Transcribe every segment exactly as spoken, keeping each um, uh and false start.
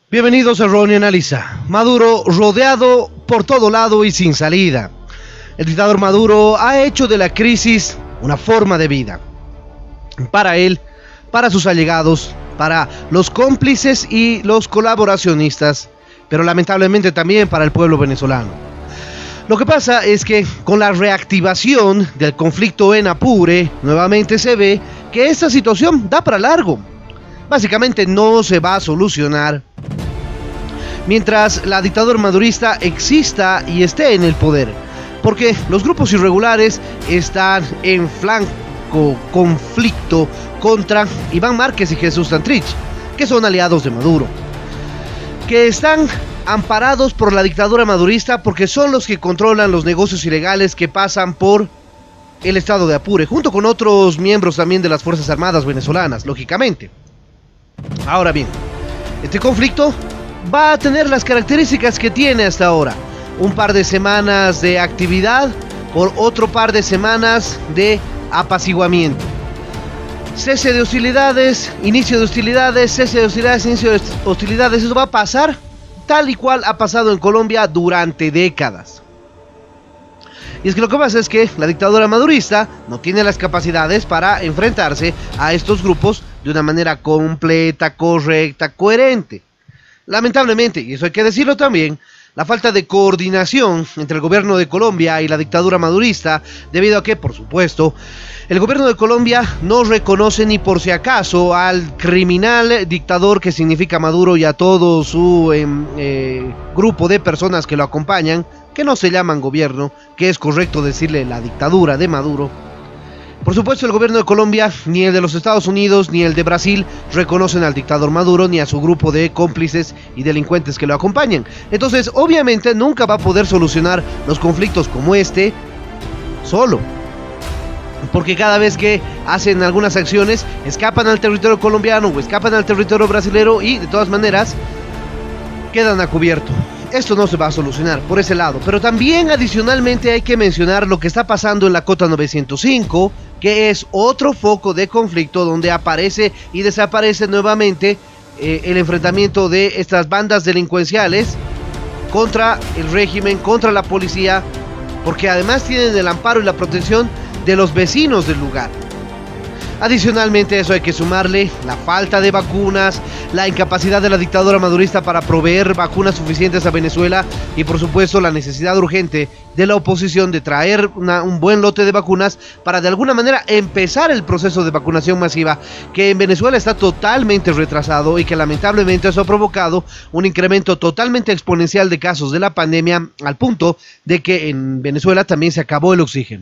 Bienvenidos a Ronnie Analiza. Maduro rodeado por todo lado y sin salida. El dictador Maduro ha hecho de la crisis una forma de vida. Para él, para sus allegados, para los cómplices y los colaboracionistas, pero lamentablemente también para el pueblo venezolano. Lo que pasa es que con la reactivación del conflicto en Apure, nuevamente se ve que esta situación da para largo. Básicamente no se va a solucionar mientras la dictadura madurista exista y esté en el poder, porque los grupos irregulares están en franco conflicto contra Iván Márquez y Jesús Santrich, que son aliados de Maduro, que están amparados por la dictadura madurista porque son los que controlan los negocios ilegales que pasan por el estado de Apure, junto con otros miembros también de las Fuerzas Armadas venezolanas, lógicamente. Ahora bien, este conflicto va a tener las características que tiene hasta ahora: un par de semanas de actividad por otro par de semanas de apaciguamiento, cese de hostilidades, inicio de hostilidades, cese de hostilidades, inicio de hostilidades. Eso va a pasar tal y cual ha pasado en Colombia durante décadas. Y es que lo que pasa es que la dictadura madurista no tiene las capacidades para enfrentarse a estos grupos de una manera completa, correcta, coherente. Lamentablemente, y eso hay que decirlo también, la falta de coordinación entre el gobierno de Colombia y la dictadura madurista, debido a que, por supuesto, el gobierno de Colombia no reconoce ni por si acaso al criminal dictador que significa Maduro y a todo su eh, eh, grupo de personas que lo acompañan, que no se llaman gobierno, que es correcto decirle la dictadura de Maduro. Por supuesto, el gobierno de Colombia, ni el de los Estados Unidos, ni el de Brasil, reconocen al dictador Maduro, ni a su grupo de cómplices y delincuentes que lo acompañan. Entonces, obviamente, nunca va a poder solucionar los conflictos como este solo, porque cada vez que hacen algunas acciones, escapan al territorio colombiano o escapan al territorio brasilero y, de todas maneras, quedan a cubierto. Esto no se va a solucionar por ese lado, pero también adicionalmente hay que mencionar lo que está pasando en la Cota novecientos cinco, que es otro foco de conflicto donde aparece y desaparece nuevamente eh, el enfrentamiento de estas bandas delincuenciales contra el régimen, contra la policía, porque además tienen el amparo y la protección de los vecinos del lugar. Adicionalmente a eso hay que sumarle la falta de vacunas, la incapacidad de la dictadura madurista para proveer vacunas suficientes a Venezuela y por supuesto la necesidad urgente de la oposición de traer una, un buen lote de vacunas para de alguna manera empezar el proceso de vacunación masiva, que en Venezuela está totalmente retrasado y que lamentablemente eso ha provocado un incremento totalmente exponencial de casos de la pandemia, al punto de que en Venezuela también se acabó el oxígeno.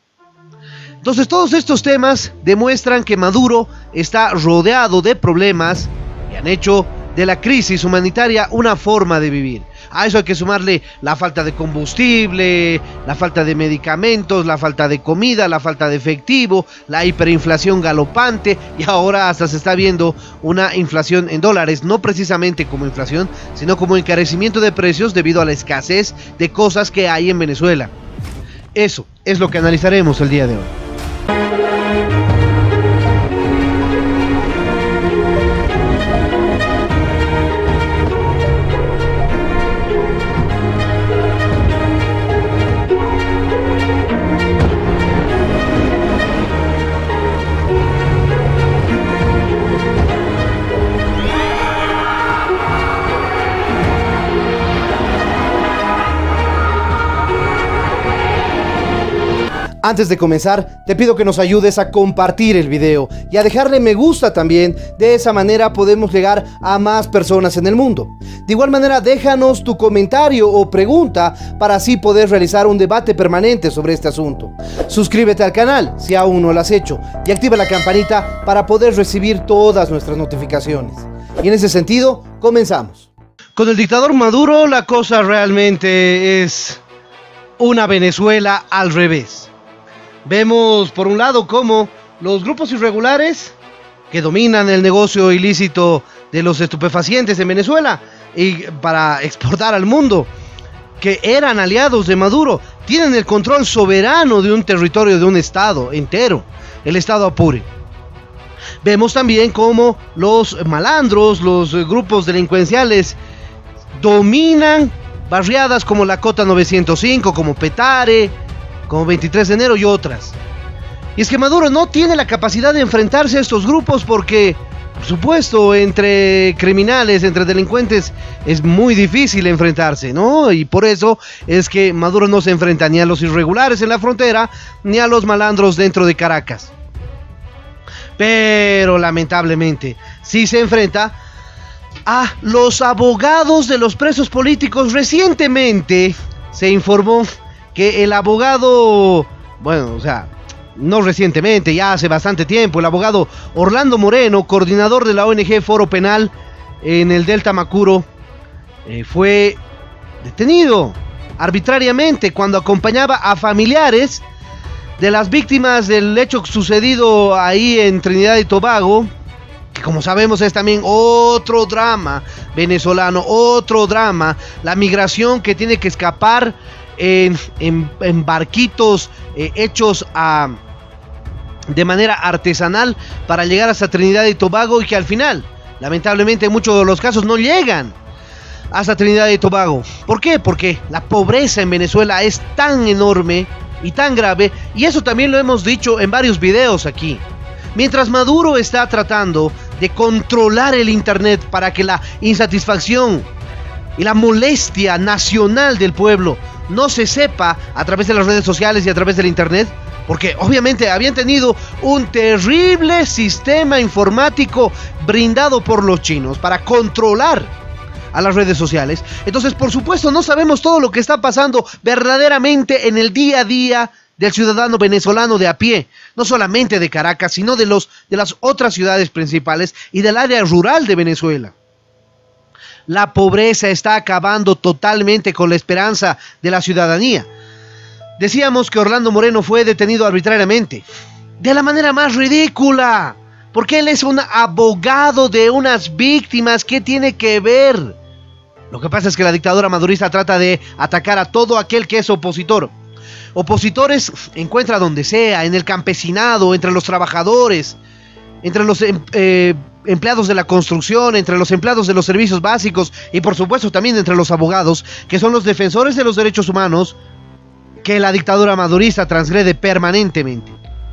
Entonces todos estos temas demuestran que Maduro está rodeado de problemas que han hecho de la crisis humanitaria una forma de vivir. A eso hay que sumarle la falta de combustible, la falta de medicamentos, la falta de comida, la falta de efectivo, la hiperinflación galopante y ahora hasta se está viendo una inflación en dólares, no precisamente como inflación, sino como encarecimiento de precios debido a la escasez de cosas que hay en Venezuela. Eso es lo que analizaremos el día de hoy. Antes de comenzar, te pido que nos ayudes a compartir el video y a dejarle me gusta también. De esa manera podemos llegar a más personas en el mundo. De igual manera, déjanos tu comentario o pregunta para así poder realizar un debate permanente sobre este asunto. Suscríbete al canal si aún no lo has hecho y activa la campanita para poder recibir todas nuestras notificaciones. Y en ese sentido, comenzamos. Con el dictador Maduro la cosa realmente es una Venezuela al revés. Vemos por un lado cómo los grupos irregulares que dominan el negocio ilícito de los estupefacientes en Venezuela y para exportar al mundo, que eran aliados de Maduro, tienen el control soberano de un territorio, de un estado entero, el estado Apure. Vemos también cómo los malandros, los grupos delincuenciales dominan barriadas como la Cota novecientos cinco, como Petare, como veintitrés de enero y otras. Y es que Maduro no tiene la capacidad de enfrentarse a estos grupos porque, por supuesto, entre criminales, entre delincuentes, es muy difícil enfrentarse, ¿no? Y por eso es que Maduro no se enfrenta ni a los irregulares en la frontera, ni a los malandros dentro de Caracas. Pero lamentablemente sí se enfrenta a los abogados de los presos políticos. Recientemente se informó que el abogado, bueno, o sea, no recientemente, ya hace bastante tiempo, el abogado Orlando Moreno, coordinador de la O N G Foro Penal en el Delta Macuro, eh, fue detenido arbitrariamente cuando acompañaba a familiares de las víctimas del hecho sucedido ahí en Trinidad y Tobago, que como sabemos es también otro drama venezolano, otro drama, la migración que tiene que escapar en, en, en barquitos eh, hechos a, de manera artesanal para llegar hasta Trinidad y Tobago, y que al final, lamentablemente en muchos de los casos no llegan hasta Trinidad y Tobago. ¿Por qué? Porque la pobreza en Venezuela es tan enorme y tan grave, y eso también lo hemos dicho en varios videos aquí. Mientras Maduro está tratando de controlar el internet para que la insatisfacción y la molestia nacional del pueblo no se sepa a través de las redes sociales y a través del internet, porque obviamente habían tenido un terrible sistema informático brindado por los chinos para controlar a las redes sociales. Entonces, por supuesto, no sabemos todo lo que está pasando verdaderamente en el día a día del ciudadano venezolano de a pie, no solamente de Caracas, sino de, los, de las otras ciudades principales y del área rural de Venezuela. La pobreza está acabando totalmente con la esperanza de la ciudadanía. Decíamos que Orlando Moreno fue detenido arbitrariamente, de la manera más ridícula, porque él es un abogado de unas víctimas. ¿Qué tiene que ver? Lo que pasa es que la dictadura madurista trata de atacar a todo aquel que es opositor. Opositores encuentra donde sea, en el campesinado, entre los trabajadores, entre los eh, empleados de la construcción, entre los empleados de los servicios básicos y por supuesto también entre los abogados, que son los defensores de los derechos humanos que la dictadura madurista transgrede permanentemente.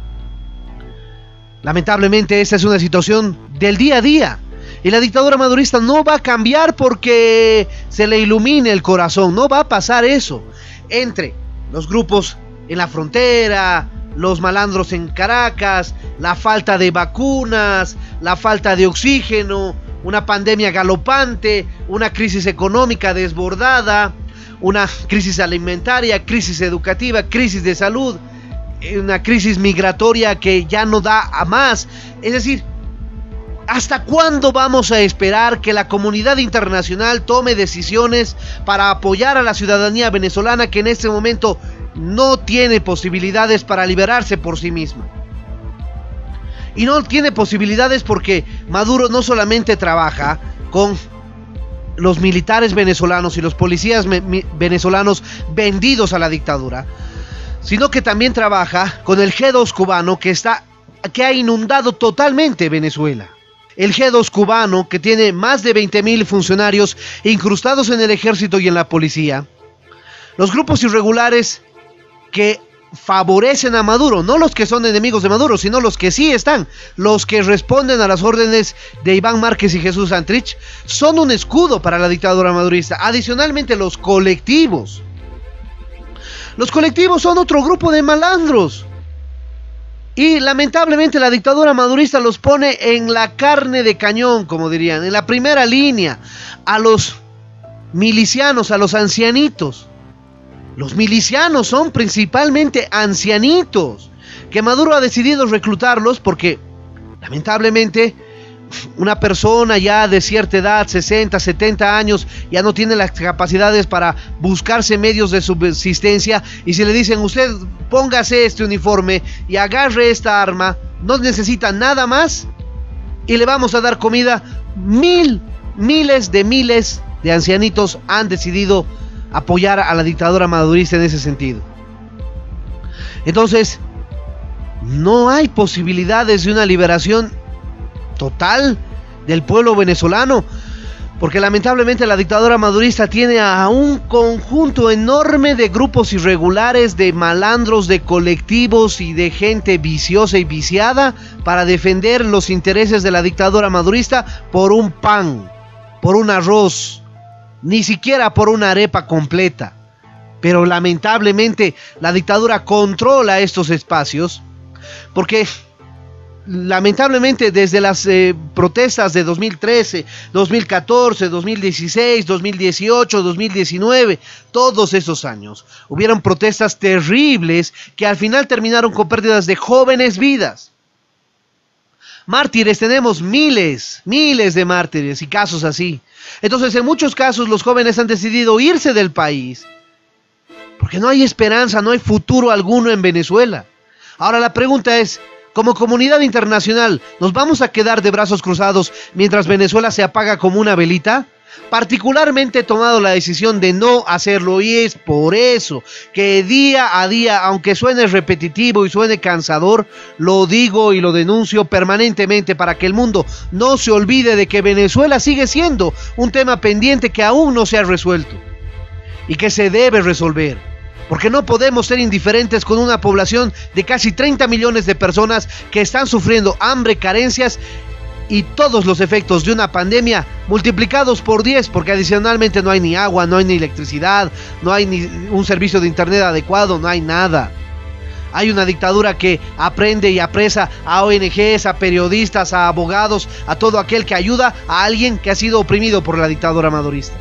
Lamentablemente esta es una situación del día a día. Y la dictadura madurista no va a cambiar porque se le ilumine el corazón. No va a pasar eso. Entre los grupos en la frontera, los malandros en Caracas, la falta de vacunas, la falta de oxígeno, una pandemia galopante, una crisis económica desbordada, una crisis alimentaria, crisis educativa, crisis de salud, una crisis migratoria que ya no da a más. Es decir, ¿hasta cuándo vamos a esperar que la comunidad internacional tome decisiones para apoyar a la ciudadanía venezolana que en este momento no tiene posibilidades para liberarse por sí misma? Y no tiene posibilidades porque Maduro no solamente trabaja con los militares venezolanos y los policías venezolanos vendidos a la dictadura, sino que también trabaja con el G dos cubano que, está, que ha inundado totalmente Venezuela. El G dos cubano, que tiene más de veinte mil funcionarios incrustados en el ejército y en la policía. Los grupos irregulares que favorecen a Maduro, no los que son enemigos de Maduro, sino los que sí están, los que responden a las órdenes de Iván Márquez y Jesús Santrich, son un escudo para la dictadura madurista. Adicionalmente, los colectivos. Los colectivos son otro grupo de malandros. Y lamentablemente la dictadura madurista los pone en la carne de cañón, como dirían, en la primera línea, a los milicianos, a los ancianitos. Los milicianos son principalmente ancianitos, que Maduro ha decidido reclutarlos porque, lamentablemente, una persona ya de cierta edad, sesenta, setenta años, ya no tiene las capacidades para buscarse medios de subsistencia, y si le dicen, usted póngase este uniforme y agarre esta arma, no necesita nada más y le vamos a dar comida. Mil, miles de miles de ancianitos han decidido apoyar a la dictadura madurista en ese sentido. Entonces, no hay posibilidades de una liberación total del pueblo venezolano, porque lamentablemente la dictadura madurista tiene a un conjunto enorme de grupos irregulares, de malandros, de colectivos y de gente viciosa y viciada para defender los intereses de la dictadura madurista por un pan, por un arroz, ni siquiera por una arepa completa. Pero lamentablemente la dictadura controla estos espacios porque lamentablemente desde las eh, protestas de dos mil trece, dos mil catorce, dos mil dieciséis, dos mil dieciocho, dos mil diecinueve, todos esos años, hubieron protestas terribles que al final terminaron con pérdidas de jóvenes vidas. Mártires, tenemos miles, miles de mártires y casos así. Entonces, en muchos casos los jóvenes han decidido irse del país porque no hay esperanza, no hay futuro alguno en Venezuela. Ahora la pregunta es, como comunidad internacional, ¿nos vamos a quedar de brazos cruzados mientras Venezuela se apaga como una velita? Particularmente he tomado la decisión de no hacerlo y es por eso que día a día, aunque suene repetitivo y suene cansador, lo digo y lo denuncio permanentemente para que el mundo no se olvide de que Venezuela sigue siendo un tema pendiente que aún no se ha resuelto y que se debe resolver. Porque no podemos ser indiferentes con una población de casi treinta millones de personas que están sufriendo hambre, carencias y todos los efectos de una pandemia multiplicados por diez, porque adicionalmente no hay ni agua, no hay ni electricidad, no hay ni un servicio de internet adecuado, no hay nada. Hay una dictadura que aprende y apresa a O N Ges, a periodistas, a abogados, a todo aquel que ayuda a alguien que ha sido oprimido por la dictadura madurista.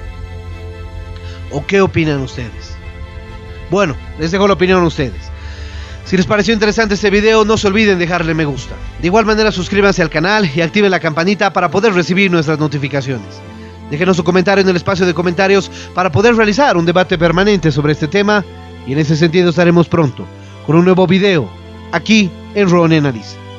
¿O qué opinan ustedes? Bueno, les dejo la opinión a ustedes. Si les pareció interesante este video, no se olviden dejarle me gusta. De igual manera, suscríbanse al canal y activen la campanita para poder recibir nuestras notificaciones. Déjenos su comentario en el espacio de comentarios para poder realizar un debate permanente sobre este tema. Y en ese sentido estaremos pronto con un nuevo video aquí en Ron Analiza.